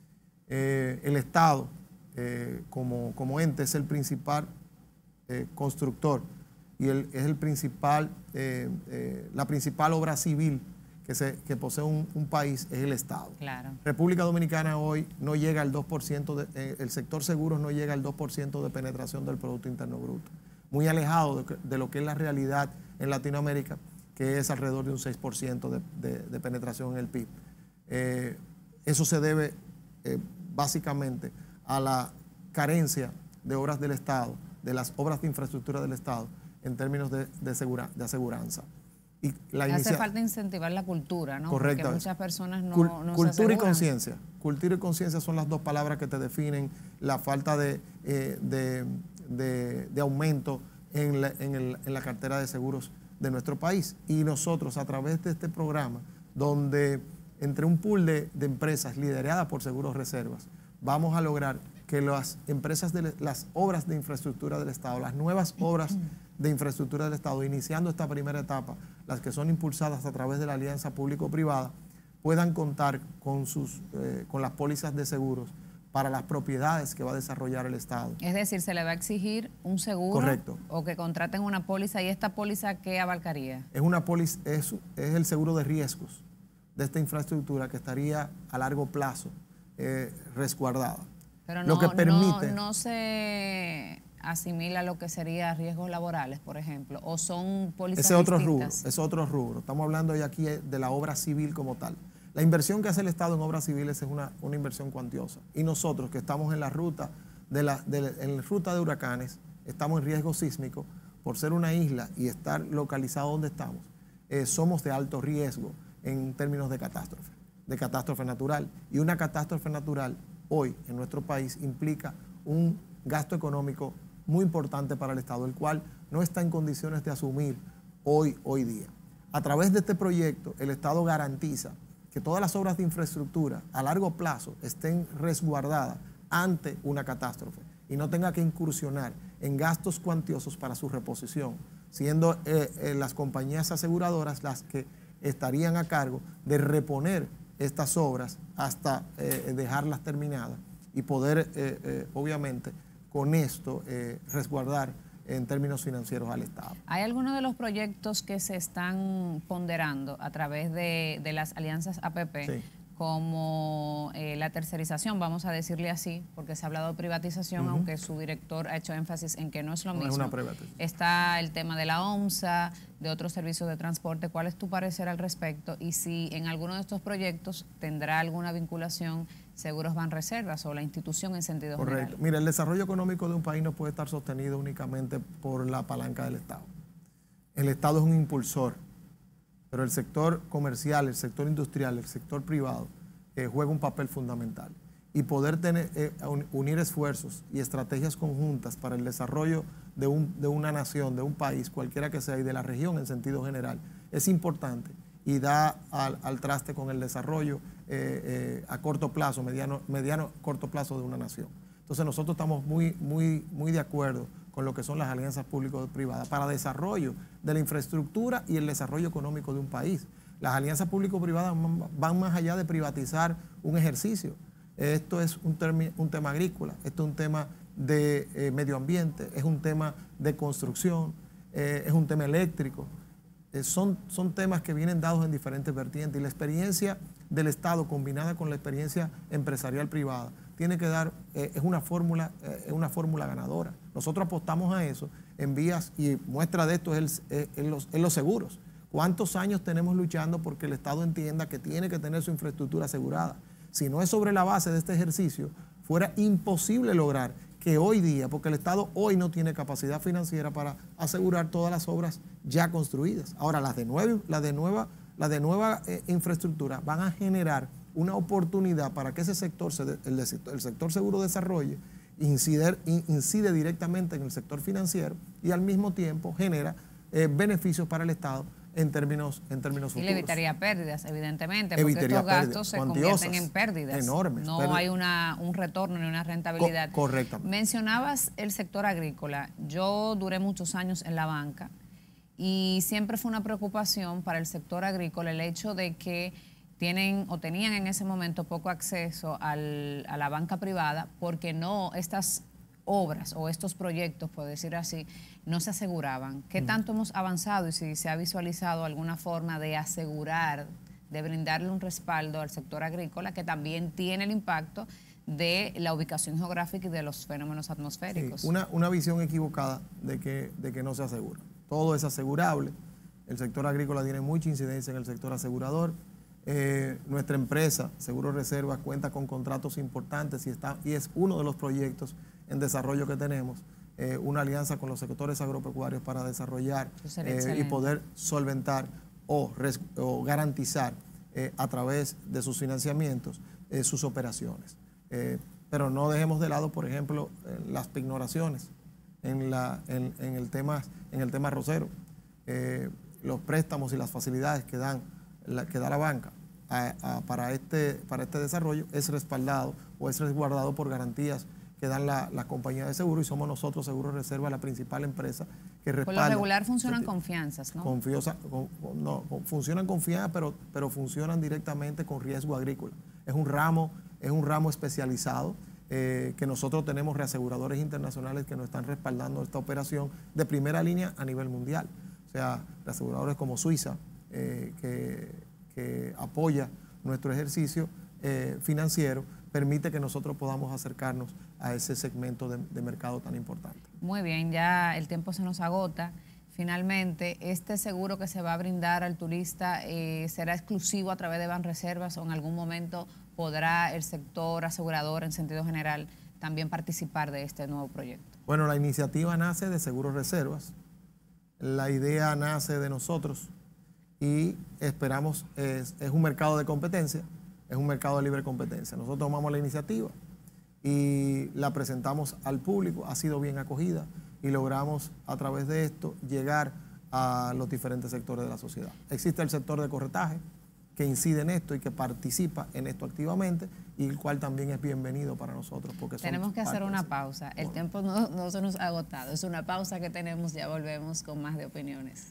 Speaker 2: Eh, el Estado, eh, como, como ente, es el principal eh, constructor y el, es el principal, eh, eh, la principal obra civil que, se, que posee un, un país, es el Estado.
Speaker 1: Claro.
Speaker 2: República Dominicana hoy no llega al dos por ciento, de, eh, el sector seguros no llega al dos por ciento de penetración del Producto Interno Bruto, muy alejado de, de lo que es la realidad en Latinoamérica, que es alrededor de un seis por ciento de, de, de penetración en el P I B. Eh, eso se debe eh, básicamente a la carencia de obras del Estado, de las obras de infraestructura del Estado, en términos de, de, segura, de aseguranza. Y la
Speaker 1: Hace
Speaker 2: inicia...
Speaker 1: falta incentivar la cultura, ¿no?
Speaker 2: Correcto.
Speaker 1: Porque muchas personas no,
Speaker 2: Cul
Speaker 1: no
Speaker 2: Cultura
Speaker 1: se
Speaker 2: y
Speaker 1: aseguran.
Speaker 2: conciencia. Cultura y conciencia son las dos palabras que te definen la falta de, eh, de, de, de aumento en la, en, el, en la cartera de seguros de nuestro país. Y nosotros, a través de este programa, donde entre un pool de, de empresas lideradas por Seguros Reservas, vamos a lograr que las empresas, de las obras de infraestructura del Estado, las nuevas obras de infraestructura del Estado, iniciando esta primera etapa, las que son impulsadas a través de la alianza público-privada, puedan contar con, sus, eh, con las pólizas de seguros para las propiedades que va a desarrollar el Estado.
Speaker 1: Es decir, se le va a exigir un seguro.
Speaker 2: Correcto.
Speaker 1: O que contraten una póliza. ¿Y esta póliza qué abarcaría?
Speaker 2: Es, una póliza, es, es el seguro de riesgos de esta infraestructura que estaría a largo plazo eh, resguardada.
Speaker 1: Pero no,
Speaker 2: lo que permite,
Speaker 1: no, no se asimila lo que sería riesgos laborales, por ejemplo, o son pólizas
Speaker 2: ese otro rubro,
Speaker 1: distintas.
Speaker 2: es otro rubro. Estamos hablando hoy aquí de la obra civil como tal. La inversión que hace el Estado en obras civiles es una, una inversión cuantiosa. Y nosotros que estamos en la ruta de, la, de, en la ruta de huracanes, estamos en riesgo sísmico, por ser una isla y estar localizado donde estamos, eh, somos de alto riesgo en términos de catástrofe, de catástrofe natural. Y una catástrofe natural hoy en nuestro país implica un gasto económico muy importante para el Estado, el cual no está en condiciones de asumir hoy, hoy día. A través de este proyecto, el Estado garantiza que todas las obras de infraestructura a largo plazo estén resguardadas ante una catástrofe y no tenga que incursionar en gastos cuantiosos para su reposición, siendo eh, eh, las compañías aseguradoras las que estarían a cargo de reponer estas obras hasta eh, dejarlas terminadas y poder, eh, eh, obviamente, con esto eh, resguardar en términos financieros al Estado.
Speaker 1: ¿Hay algunos de los proyectos que se están ponderando a través de, de las alianzas A P P, sí, como eh, la tercerización, vamos a decirle así, porque se ha hablado de privatización, uh-huh, aunque su director ha hecho énfasis en que no es lo
Speaker 2: no
Speaker 1: mismo?
Speaker 2: Es una privatización.
Speaker 1: Está el tema de la OMSA, de otros servicios de transporte. ¿Cuál es tu parecer al respecto? Y si en alguno de estos proyectos tendrá alguna vinculación Seguros Banreservas o la institución en sentido
Speaker 2: Correcto.
Speaker 1: general.
Speaker 2: Mira, el desarrollo económico de un país no puede estar sostenido únicamente por la palanca del Estado. El Estado es un impulsor, pero el sector comercial, el sector industrial, el sector privado eh, juega un papel fundamental. Y poder tener, eh, unir esfuerzos y estrategias conjuntas para el desarrollo de, un, de una nación, de un país, cualquiera que sea, y de la región en sentido general, es importante. y da al, al traste con el desarrollo eh, eh, a corto plazo, mediano, mediano, corto plazo de una nación. Entonces nosotros estamos muy, muy, muy de acuerdo con lo que son las alianzas público-privadas para desarrollo de la infraestructura y el desarrollo económico de un país. Las alianzas público-privadas van más allá de privatizar un ejercicio. Esto es un, termi, un tema agrícola, esto es un tema de eh, medio ambiente, es un tema de construcción, eh, es un tema eléctrico. Eh, son, son temas que vienen dados en diferentes vertientes y la experiencia del Estado combinada con la experiencia empresarial privada tiene que dar, eh, es una fórmula, eh, es una fórmula ganadora. Nosotros apostamos a eso en vías, y muestra de esto es el, eh, en, los, en los seguros. ¿Cuántos años tenemos luchando porque el Estado entienda que tiene que tener su infraestructura asegurada? Si no es sobre la base de este ejercicio, fuera imposible lograr que hoy día, porque el Estado hoy no tiene capacidad financiera para asegurar todas las obras ya construidas. Ahora, las de nueva, las de nueva, las de nueva eh, infraestructura van a generar una oportunidad para que ese sector, el, el sector seguro desarrolle, incide, incide directamente en el sector financiero y al mismo tiempo genera eh, beneficios para el Estado en términos, en términos futuros.
Speaker 1: Y le evitaría pérdidas, evidentemente, porque
Speaker 2: evitaría
Speaker 1: estos gastos se convierten en pérdidas.
Speaker 2: Enormes.
Speaker 1: No
Speaker 2: pérdidas.
Speaker 1: hay una, un retorno ni una rentabilidad.
Speaker 2: Co correctamente.
Speaker 1: Mencionabas el sector agrícola. Yo duré muchos años en la banca y siempre fue una preocupación para el sector agrícola el hecho de que tienen o tenían en ese momento poco acceso al, a la banca privada porque no estas obras o estos proyectos, por decir así, no se aseguraban. ¿Qué tanto hemos avanzado y si se ha visualizado alguna forma de asegurar, de brindarle un respaldo al sector agrícola que también tiene el impacto de la ubicación geográfica y de los fenómenos atmosféricos?
Speaker 2: Sí, una, una visión equivocada de que, de que no se asegura. Todo es asegurable. El sector agrícola tiene mucha incidencia en el sector asegurador. Eh, nuestra empresa, Seguros Reservas, cuenta con contratos importantes y, está, y es uno de los proyectos en desarrollo que tenemos, eh, una alianza con los sectores agropecuarios para desarrollar eh, y poder solventar o, res, o garantizar eh, a través de sus financiamientos eh, sus operaciones. Eh, pero no dejemos de lado, por ejemplo, eh, las pignoraciones en, la, en, en, el tema, en el tema arrocero. Eh, los préstamos y las facilidades que, dan, la, que da la banca a, a, para, este, para este desarrollo es respaldado o es resguardado por garantías que dan las la compañías de seguro, y somos nosotros, Seguros Reserva, la principal empresa que respalda.
Speaker 1: Por lo regular funcionan confianzas, ¿no?
Speaker 2: Confiosa, con, con, no funcionan confianzas, pero, pero funcionan directamente con riesgo agrícola. Es un ramo, es un ramo especializado eh, que nosotros tenemos reaseguradores internacionales que nos están respaldando esta operación de primera línea a nivel mundial. O sea, reaseguradores como Suiza, eh, que, que apoya nuestro ejercicio eh, financiero, permite que nosotros podamos acercarnos a ese segmento de, de mercado tan importante.
Speaker 1: Muy bien, ya el tiempo se nos agota. Finalmente, ¿este seguro que se va a brindar al turista eh, será exclusivo a través de Banreservas o en algún momento podrá el sector asegurador en sentido general también participar de este nuevo proyecto?
Speaker 2: Bueno, la iniciativa nace de Seguros Reservas, la idea nace de nosotros y esperamos, es, es un mercado de competencia, es un mercado de libre competencia. Nosotros tomamos la iniciativa y la presentamos al público, ha sido bien acogida y logramos a través de esto llegar a los diferentes sectores de la sociedad. Existe el sector de corretaje que incide en esto y que participa en esto activamente y el cual también es bienvenido para nosotros. Porque
Speaker 1: tenemos que hacer una pausa, el bueno. tiempo no, no se nos ha agotado, es una pausa que tenemos, ya volvemos con más de opiniones.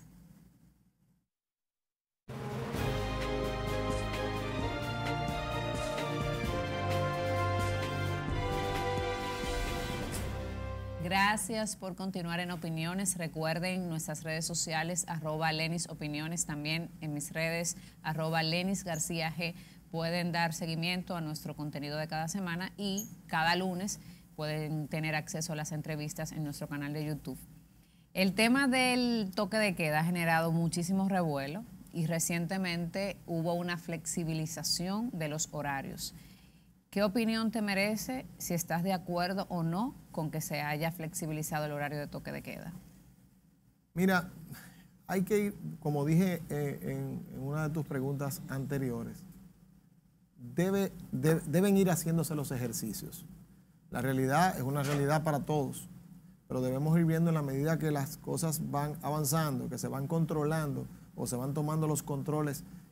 Speaker 1: Gracias por continuar en Opiniones. Recuerden nuestras redes sociales, arroba Lenis Opiniones, también en mis redes, arroba Lenis García G. Pueden dar seguimiento a nuestro contenido de cada semana y cada lunes pueden tener acceso a las entrevistas en nuestro canal de YouTube. El tema del toque de queda ha generado muchísimo revuelo y recientemente hubo una flexibilización de los horarios. ¿Qué opinión te merece, si estás de acuerdo o no con que se haya flexibilizado el horario de toque de queda?
Speaker 2: Mira, hay que ir, como dije eh, en, en una de tus preguntas anteriores, debe, de, deben ir haciéndose los ejercicios. La realidad es una realidad para todos, pero debemos ir viendo en la medida que las cosas van avanzando, que se van controlando o se van tomando los controles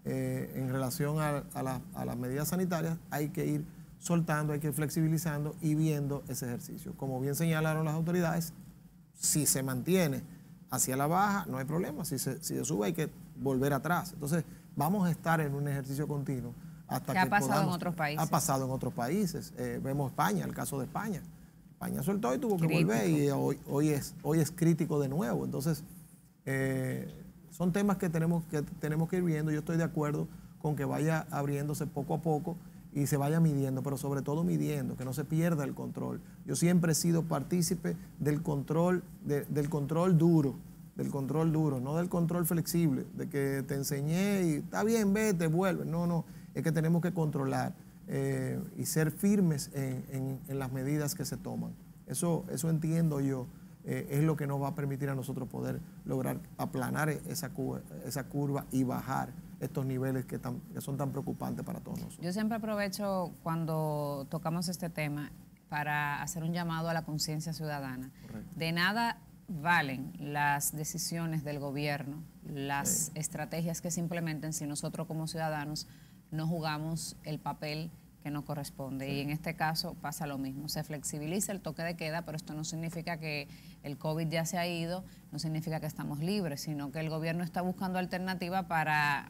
Speaker 2: eh, en relación a, a, la, a las medidas sanitarias, hay que ir soltando, hay que ir flexibilizando y viendo ese ejercicio. Como bien señalaron las autoridades, si se mantiene hacia la baja, no hay problema. Si se, si se sube, hay que volver atrás. Entonces, vamos a estar en un ejercicio continuo hasta que
Speaker 1: ha pasado
Speaker 2: podamos,
Speaker 1: en otros países.
Speaker 2: Ha pasado en otros países. Eh, vemos España, el caso de España. España soltó y tuvo que
Speaker 1: Crítico.
Speaker 2: volver y hoy, hoy, es, hoy es crítico de nuevo. Entonces, eh, son temas que tenemos, que tenemos que ir viendo. Yo estoy de acuerdo con que vaya abriéndose poco a poco y se vaya midiendo, pero sobre todo midiendo, que no se pierda el control. Yo siempre he sido partícipe del control, de, del control duro, del control duro, no del control flexible, de que te enseñé y está bien, vete, vuelve. No, no, es que tenemos que controlar eh, y ser firmes en, en, en las medidas que se toman. Eso, eso entiendo yo, eh, es lo que nos va a permitir a nosotros poder lograr aplanar esa curva, esa curva y bajar estos niveles que, tan, que son tan preocupantes para todos nosotros.
Speaker 1: Yo siempre aprovecho cuando tocamos este tema para hacer un llamado a la conciencia ciudadana. Correcto. De nada valen las decisiones del gobierno, las sí. estrategias que se implementen si nosotros como ciudadanos no jugamos el papel que nos corresponde. Sí. Y en este caso pasa lo mismo. Se flexibiliza el toque de queda, pero esto no significa que el COVID ya se ha ido, no significa que estamos libres, sino que el gobierno está buscando alternativas para,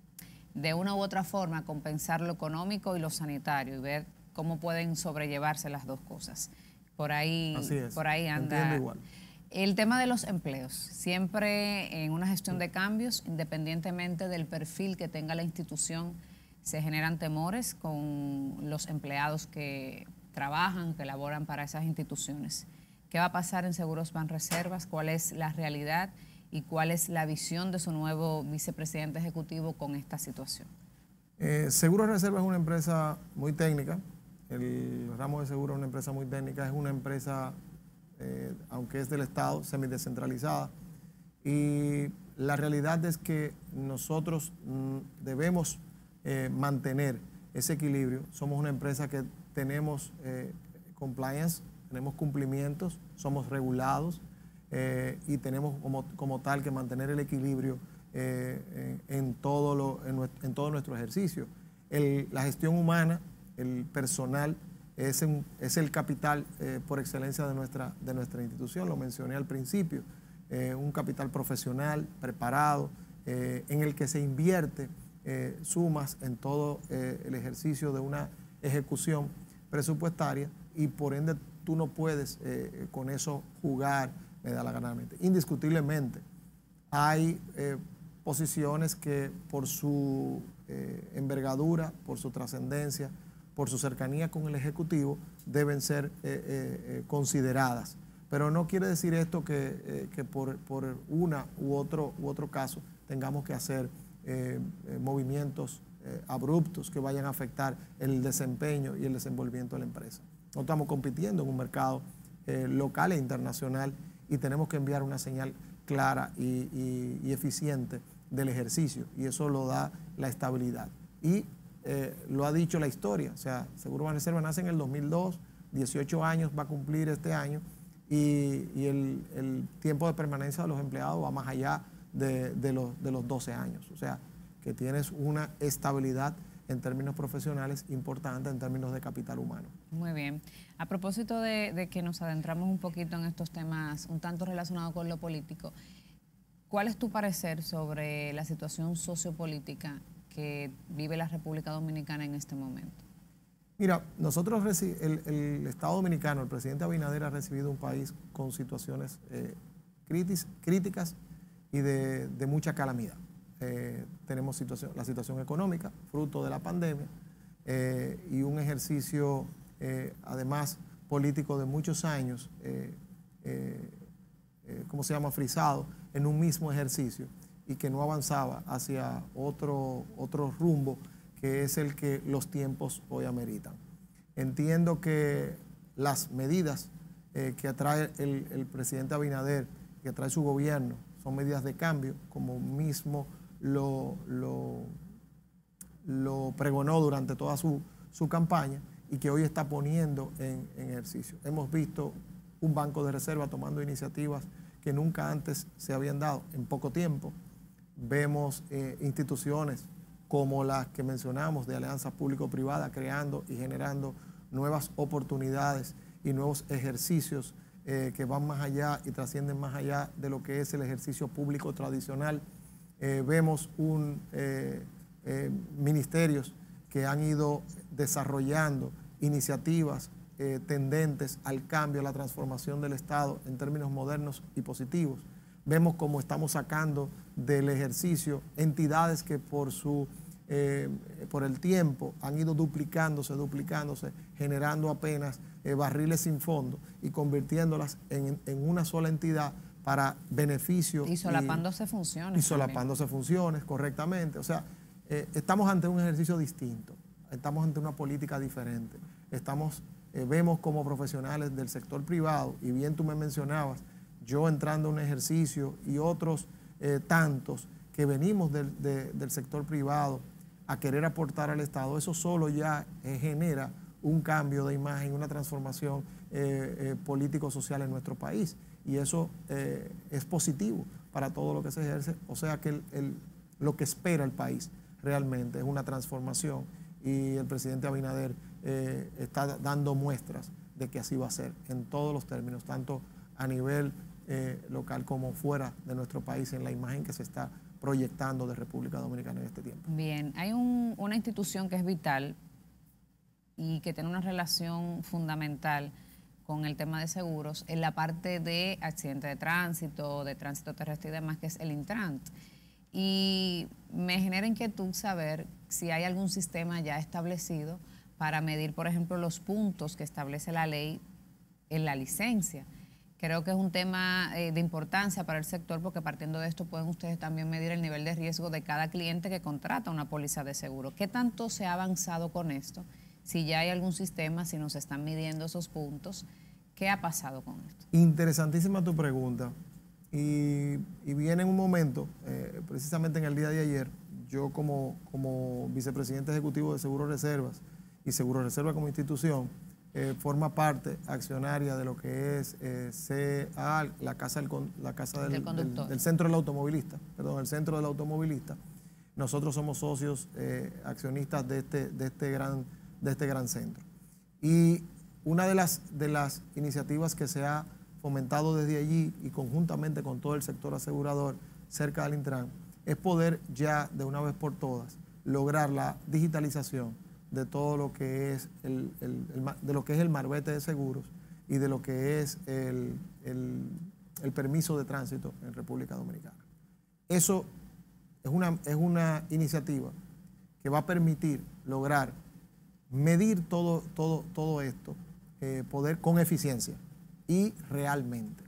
Speaker 1: de una u otra forma, compensar lo económico y lo sanitario y ver cómo pueden sobrellevarse las dos cosas. Por ahí,
Speaker 2: Así es.
Speaker 1: Por ahí anda.
Speaker 2: Entiendo igual.
Speaker 1: El tema de los empleos, siempre en una gestión de cambios, independientemente del perfil que tenga la institución, se generan temores con los empleados que trabajan, que laboran para esas instituciones. ¿Qué va a pasar en Seguros Banreservas? ¿Cuál es la realidad y cuál es la visión de su nuevo vicepresidente ejecutivo con esta situación?
Speaker 2: Eh, Seguros Reservas es una empresa muy técnica. El ramo de seguros es una empresa muy técnica, es una empresa, eh, aunque es del Estado, semidescentralizada. Y la realidad es que nosotros mm, debemos eh, mantener ese equilibrio. Somos una empresa que tenemos eh, compliance, tenemos cumplimientos, somos regulados eh, y tenemos como, como tal que mantener el equilibrio eh, en, en, todo lo, en, nuestro, en todo nuestro ejercicio. El, la gestión humana, el personal, es, un, es el capital eh, por excelencia de nuestra, de nuestra institución, lo mencioné al principio, eh, un capital profesional, preparado, eh, en el que se invierte eh, sumas en todo eh, el ejercicio de una ejecución presupuestaria y por ende tú no puedes eh, con eso jugar me da la gana. Indiscutiblemente hay eh, posiciones que por su eh, envergadura, por su trascendencia, por su cercanía con el Ejecutivo, deben ser eh, eh, consideradas. Pero no quiere decir esto que, eh, que por, por una u otro, u otro caso tengamos que hacer eh, eh, movimientos eh, abruptos que vayan a afectar el desempeño y el desenvolvimiento de la empresa. No estamos compitiendo en un mercado eh, local e internacional y tenemos que enviar una señal clara y, y, y eficiente del ejercicio y eso lo da la estabilidad. Y eh, lo ha dicho la historia, o sea, Seguros Banreservas nace en el dos mil dos, dieciocho años va a cumplir este año y, y el, el tiempo de permanencia de los empleados va más allá de, de, los, de los doce años, o sea, que tienes una estabilidad en términos profesionales importante, en términos de capital humano.
Speaker 1: Muy bien. A propósito de, de que nos adentramos un poquito en estos temas un tanto relacionados con lo político, ¿cuál es tu parecer sobre la situación sociopolítica que vive la República Dominicana en este momento?
Speaker 2: Mira, nosotros, el, el Estado Dominicano, el presidente Abinader ha recibido un país con situaciones eh, críticas, críticas y de, de mucha calamidad. Eh, tenemos situación, la situación económica, fruto de la pandemia, eh, y un ejercicio, eh, además, político de muchos años, eh, eh, eh, ¿cómo se llama?, frisado en un mismo ejercicio y que no avanzaba hacia otro, otro rumbo, que es el que los tiempos hoy ameritan. Entiendo que las medidas eh, que atrae el, el presidente Abinader, que trae su gobierno, son medidas de cambio, como mismo lo, lo, lo pregonó durante toda su, su campaña y que hoy está poniendo en, en ejercicio. Hemos visto un banco de reserva tomando iniciativas que nunca antes se habían dado en poco tiempo. Vemos eh, instituciones como las que mencionamos de alianzas público-privadas, creando y generando nuevas oportunidades y nuevos ejercicios eh, que van más allá y trascienden más allá de lo que es el ejercicio público tradicional. Eh, vemos un, eh, eh, ministerios que han ido desarrollando iniciativas eh, tendentes al cambio, a la transformación del Estado en términos modernos y positivos. Vemos cómo estamos sacando del ejercicio entidades que por, su, eh, por el tiempo han ido duplicándose, duplicándose, generando apenas eh, barriles sin fondo y convirtiéndolas en, en una sola entidad para beneficio.
Speaker 1: Y solapándose y, funciones.
Speaker 2: Y solapándose también. funciones, correctamente. O sea, eh, estamos ante un ejercicio distinto, estamos ante una política diferente. Estamos, eh, vemos como profesionales del sector privado, y bien tú me mencionabas, yo entrando a un ejercicio y otros eh, tantos que venimos del, de, del sector privado a querer aportar al Estado, eso solo ya eh, genera un cambio de imagen, una transformación eh, eh, político-social en nuestro país. Y eso eh, es positivo para todo lo que se ejerce. O sea que el, el, lo que espera el país realmente es una transformación, y el presidente Abinader eh, está dando muestras de que así va a ser en todos los términos, tanto a nivel eh, local como fuera de nuestro país, en la imagen que se está proyectando de República Dominicana en este tiempo.
Speaker 1: Bien, hay un, una institución que es vital y que tiene una relación fundamental con el tema de seguros en la parte de accidentes de tránsito, de tránsito terrestre y demás, que es el Intrant. Y me genera inquietud saber si hay algún sistema ya establecido para medir, por ejemplo, los puntos que establece la ley en la licencia. Creo que es un tema eh, de importancia para el sector, porque partiendo de esto pueden ustedes también medir el nivel de riesgo de cada cliente que contrata una póliza de seguro. ¿Qué tanto se ha avanzado con esto? Si ya hay algún sistema, si nos están midiendo esos puntos, ¿qué ha pasado con esto?
Speaker 2: Interesantísima tu pregunta. Y, y viene en un momento, eh, precisamente en el día de ayer, yo como, como vicepresidente ejecutivo de Seguro Reservas, y Seguro Reserva como institución, eh, forma parte accionaria de lo que es eh, C A, la casa, del, la casa del, del, del, del centro del automovilista, perdón, el centro del automovilista. Nosotros somos socios eh, accionistas de este, de, este gran, de este gran centro. Y una de las, de las iniciativas que se ha fomentado desde allí y conjuntamente con todo el sector asegurador cerca del Intran es poder ya de una vez por todas lograr la digitalización de todo lo que es el, el, el, de lo que es el marbete de seguros y de lo que es el, el, el permiso de tránsito en República Dominicana. Eso es una, es una iniciativa que va a permitir lograr medir todo, todo, todo esto, eh, poder con eficiencia y realmente.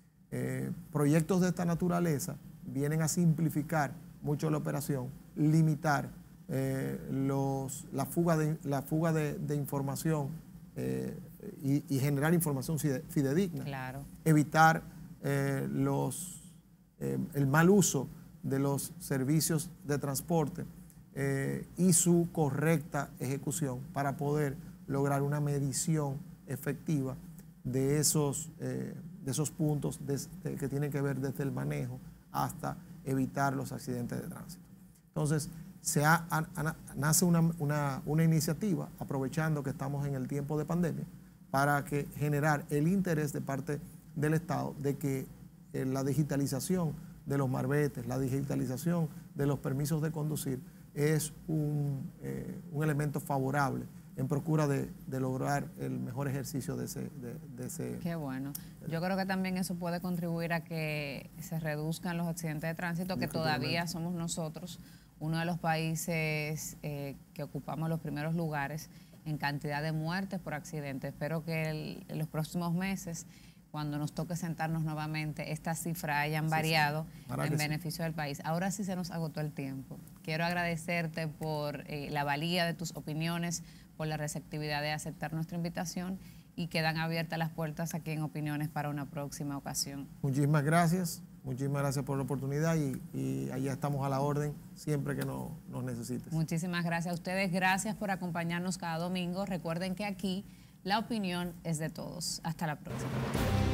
Speaker 2: Eh, proyectos de esta naturaleza vienen a simplificar mucho la operación, limitar eh, los, la fuga de, la fuga de, de información eh, y, y generar información fidedigna.
Speaker 1: Claro.
Speaker 2: Evitar eh, los, eh, el mal uso de los servicios de transporte eh, y su correcta ejecución para poder lograr una medición efectiva de esos, eh, de esos puntos de, de, que tienen que ver desde el manejo hasta evitar los accidentes de tránsito. Entonces, se ha, a, a, nace una, una, una iniciativa, aprovechando que estamos en el tiempo de pandemia, para que generar el interés de parte del Estado de que eh, la digitalización de los marbetes, la digitalización de los permisos de conducir es un, eh, un elemento favorable en procura de, de lograr el mejor ejercicio de ese, de, de ese...
Speaker 1: Qué bueno. Yo creo que también eso puede contribuir a que se reduzcan los accidentes de tránsito, que todavía somos nosotros uno de los países eh, que ocupamos los primeros lugares en cantidad de muertes por accidentes. Espero que el, en los próximos meses, cuando nos toque sentarnos nuevamente, estas cifras hayan variado sí, sí. en beneficio sí. del país. Ahora sí se nos agotó el tiempo. Quiero agradecerte por eh, la valía de tus opiniones, por la receptividad de aceptar nuestra invitación, y quedan abiertas las puertas aquí en Opiniones para una próxima ocasión.
Speaker 2: Muchísimas gracias, muchísimas gracias por la oportunidad y, y allá estamos a la orden siempre que nos, nos necesites.
Speaker 1: Muchísimas gracias a ustedes, gracias por acompañarnos cada domingo. Recuerden que aquí la opinión es de todos. Hasta la próxima.